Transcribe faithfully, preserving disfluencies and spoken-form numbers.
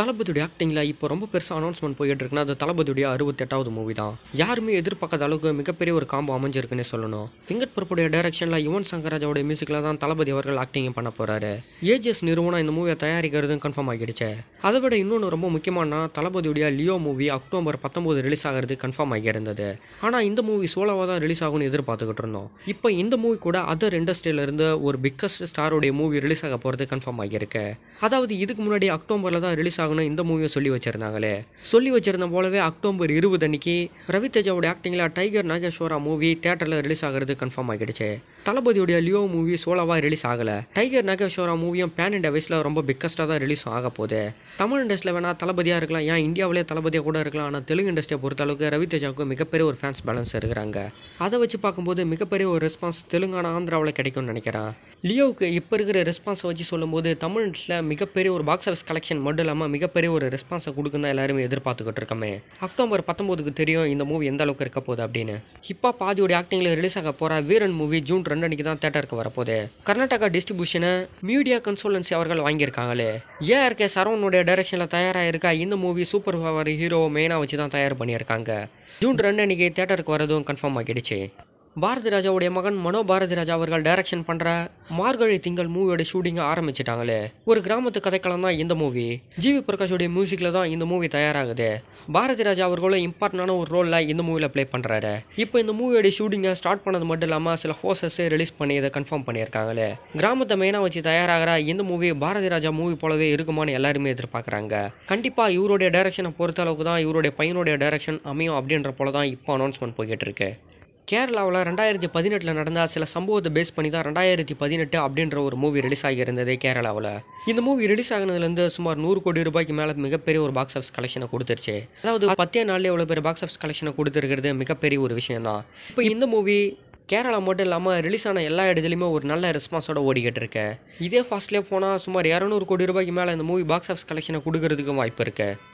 தளபதியுடைய ஆக்டிங்கில் இப்போ ரொம்ப பெருசாக அனௌன்ஸ்மெண்ட் போயிட்டு இருக்குன்னா அது தளபதியுடைய அறுபத்தெட்டாவது மூவி தான். யாருமே எதிர்பார்க்காத அளவுக்கு மிகப்பெரிய ஒரு காம்போ அமைஞ்சிருக்குன்னு சொல்லணும். வெங்கட் பிரபுடைய டைரக்ஷனில் யுவன் சங்கர் ராஜாவோட மியூசிக்கில் தான் தளபதி அவர்கள் ஆக்டிங் பண்ண போறாரு. ஏஜிஎஸ் நிறுவனம் இந்த மூவியை தயாரிக்கிறதும் கன்ஃபார்ம் ஆகிடுச்சு. அதை விட இன்னொன்று ரொம்ப முக்கியமான தளபதியுடைய லியோ மூவி அக்டோபர் பத்தொன்பது ரிலீஸ் ஆகிறது கன்ஃபார்ம் ஆகி இருந்தது. ஆனால் இந்த மூவி சோலோவாக தான் ரிலீஸ் ஆகும்னு எதிர்பார்த்துக்கிட்டு இருந்தோம். இப்போ இந்த மூவி கூட அதர் இண்டஸ்ட்ரியில இருந்து ஒரு பிக்கஸ்ட் ஸ்டாரோடைய மூவி ரிலீஸ் ஆக போகிறது கன்ஃபார்ம் ஆகியிருக்கு. அதாவது இதுக்கு முன்னாடி அக்டோபரில் தான் ரிலீஸ் ஆகணும் இந்த மூவியை சொல்லி வச்சிருந்தாங்களே. சொல்லி வச்சிருந்த போலவே அக்டோபர் இருபது அன்னைக்கு ரவி தேஜாவோட ஆக்டிங்ல டைகர் நாகேஸ்வரா மூவி தியேட்டர்ல ரிலீஸ் ஆகிறது கன்ஃபார்ம் ஆகிடுச்சு. தளபதியுடைய லியோ மூவி சோலோவா ரிலீஸ் ஆகல. டைகர் நாகேஸ்வரா மூவியும் பேன் இண்டியா வைஸ்ல ரொம்ப பிக்கஸ்டா தான் ரிலீஸ் ஆக போகுது. தமிழ் இண்டஸ்ட்ரியில் வேணா தளபதியா இருக்கலாம், ஏன் இந்தியாவிலே தளபதியா கூட இருக்கலாம். ஆனால் தெலுங்கு இண்டஸ்ட்ரியை பொறுத்த அளவுக்கு ரவி தேஜாவுக்கு மிகப்பெரிய ஒரு ஃபேன்ஸ் பேலன்ஸ் இருக்கிறாங்க. அதை வச்சு பார்க்கும்போது மிகப்பெரிய ஒரு ரெஸ்பான்ஸ் தெலுங்கானா ஆந்திராவில் கிடைக்கும்னு நினைக்கிறேன். லியோவுக்கு இப்போ இருக்கிற ரெஸ்பான்ஸை வச்சு சொல்லும்போது தமிழ் இண்டஸ்ட்ரியில் மிகப்பெரிய ஒரு பாக்ஸ் ஆஃபீஸ் கலெக்ஷன் மட்டும் இல்லாமல் மிகப்பெரிய ஒரு ரெஸ்பான்ஸை கொடுக்கும் தான் எல்லாருமே எதிர்பார்த்துக்கிட்டு இருக்கோமே. அக்டோபர் பத்தொன்பதுக்கு தெரியும் இந்த மூவி எந்த அளவுக்கு இருக்க போகுது அப்படின்னு. இப்போ பாதியோட ஆக்டிங்கில் ரிலீஸ் ஆக போகிற வீரன் மூவி ஜூன் ரெண்டு அன்னைக்கு தான் தேட்டருக்கு வரப்போகுது. கர்நாடகா டிஸ்ட்ரிபியூஷனை மீடியா கன்சல்டன்சி அவர்கள் வாங்கியிருக்காங்களே. ஏஆர்கே சரவணுடைய டைரக்ஷனில் தயாராக இருக்கா இந்த மூவி சூப்பர் பவர் ஹீரோ மெயினாக வச்சு தான் தயார் பண்ணியிருக்காங்க. ஜூன் ரெண்டு அன்னைக்கு தேட்டருக்கு வரதும் கன்ஃபார்ம் ஆகிடுச்சு. பாரதி ராஜாவுடைய மகன் மனோ பாரதி ராஜா அவர்கள் டைரக்ஷன் பண்ணுற மார்கழி திங்கள் மூவியோட ஷூட்டிங்கை ஆரம்பிச்சிட்டாங்களே. ஒரு கிராமத்து கதைக்களம் தான் இந்த மூவி. ஜிவி பிரகாஷோடைய மியூசிக்கில் தான் இந்த மூவி தயாராகுது. பாரதி ராஜா அவர்களும் இம்பார்ட்டண்டான ஒரு ரோலில் இந்த மூவியில் ப்ளே பண்ணுறாரு. இப்போ இந்த மூவியோட ஷூட்டிங்கை ஸ்டார்ட் பண்ணது மட்டும் இல்லாமல் சில ஹோஸ்டர்ஸ் ரிலீஸ் பண்ணி இதை கன்ஃபார்ம் பண்ணியிருக்காங்களே. கிராமத்தை மெயினாக வச்சு தயாராகிற இந்த மூவி பாரதி ராஜா மூவி போலவே இருக்குமான்னு எல்லாருமே எதிர்பார்க்குறாங்க. கண்டிப்பாக இவருடைய டைரக்ஷனை பொறுத்த அளவுக்கு தான் இவருடைய பையனுடைய டைரக்ஷன் அமையும் அப்படின்ற போல தான் இப்போ அனௌன்ஸ்மெண்ட் போய்கிட்டு இருக்கு. கேரளாவில் ரெண்டாயிரத்தி பதினெட்டில் நடந்த சில சம்பவத்தை பேஸ் பண்ணி தான் ரெண்டாயிரத்தி பதினெட்டு அப்படின்ற ஒரு மூவி ரிலீஸ் ஆகியிருந்தது கேரளாவில். இந்த மூவி ரிலீஸ் ஆகினதுலேருந்து சுமார் நூறு கோடி ரூபாய்க்கு மேலே மிகப்பெரிய ஒரு பாக்ஸ் ஆஃபீஸ் கலெக்ஷனை கொடுத்துருச்சு. அதாவது பத்தே நாள்லேயே எவ்வளோ பெரிய பாக்ஸ் ஆஃபீஸ் கலெக்ஷனை கொடுத்துருக்கிறது மிகப்பெரிய ஒரு விஷயம் தான். இப்போ இந்த மூவி கேரளா மட்டும் இல்லாமல் ரிலீஸ் ஆன எல்லா இடத்துலையுமே ஒரு நல்ல ரெஸ்பான்ஸோட ஓடிக்கிட்டு இருக்கு. இதே ஃபாஸ்ட்லேயே போனால் சுமார் இரநூறு கோடி ரூபாய்க்கு மேலே இந்த மூவி பாக்ஸ் ஆஃபீஸ் கலெக்ஷனை கொடுக்கறதுக்கு வாய்ப்பு இருக்குது.